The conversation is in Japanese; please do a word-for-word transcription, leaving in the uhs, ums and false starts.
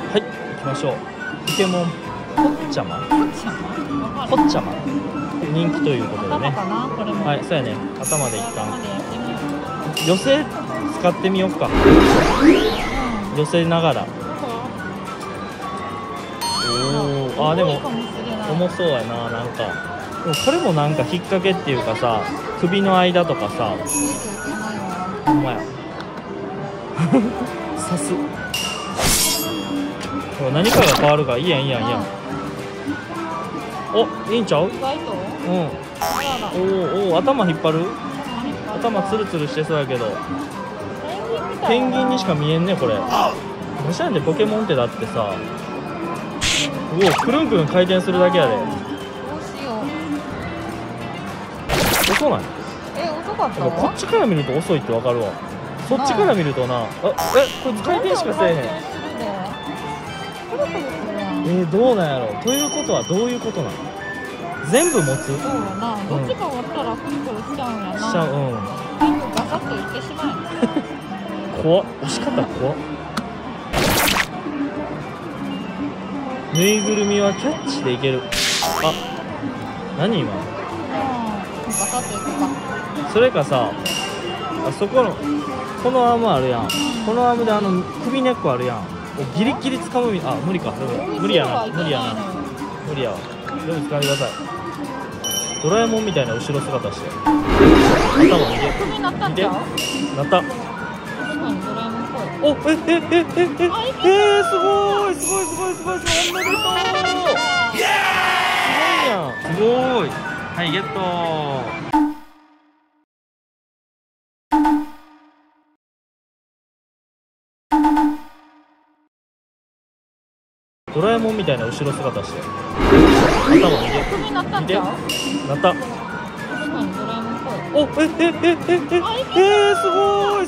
はい、行きましょう。ポケモンポッチャマン、ポッチャマン人気ということでね。はい、そうやね。頭で一旦寄せ使ってみようか。寄せながら。おお、あ、でも重そうやな。なんかでもこれもなんか引っ掛けっていうかさ、首の間とかさ、ほんまや刺す。何かが変わるからいいやんいいやんいいやん。お、いいんちゃう？うん。おーおー、頭引っ張る？頭ツルツルしてそうやけど、ペンギンにしか見えんねこれ。どうしたんでポケモンってだってさ、うお、くるんくるん回転するだけやで。遅ない？ え、遅かったこっちから見ると遅いってわかるわ。そっちから見るとな、あ、え、こいつ回転しかせえへん。えー、どうなんやろ。ということはどういうことなの？全部持つ？ そうやな。どっちか持ったらクルクルしちゃうんやな。 しちゃう。うん。 全部ガサッといってしまう。 怖っ。押し方怖っ。ぬいぐるみはキャッチでいける。あ、何今？ ガサッといくか。 それかさ、あそこのこのアームあるやん。このアームであの首根っこあるやん。ギリギリ掴むみ、あ、無理か。でも無理やな、無理やな、無理やわ。でも掴んでください。ドラえもんみたいな後ろ姿して。頭逃げ。 首なったんちゃう？ なった。 確かにドラえもんっぽい。 お、え、え、え、え、え、え、えー、すごい、すごい、すごい、すごい、すごい、おめでとう。すごいやん。すごい。はい、ゲット。ドラえもんみたいな後ろ姿して。頭逃げ。 首なったんちゃう？ なった。 確かにドラえもんっぽい。 お、え、え、え、え、え、えー、すごい、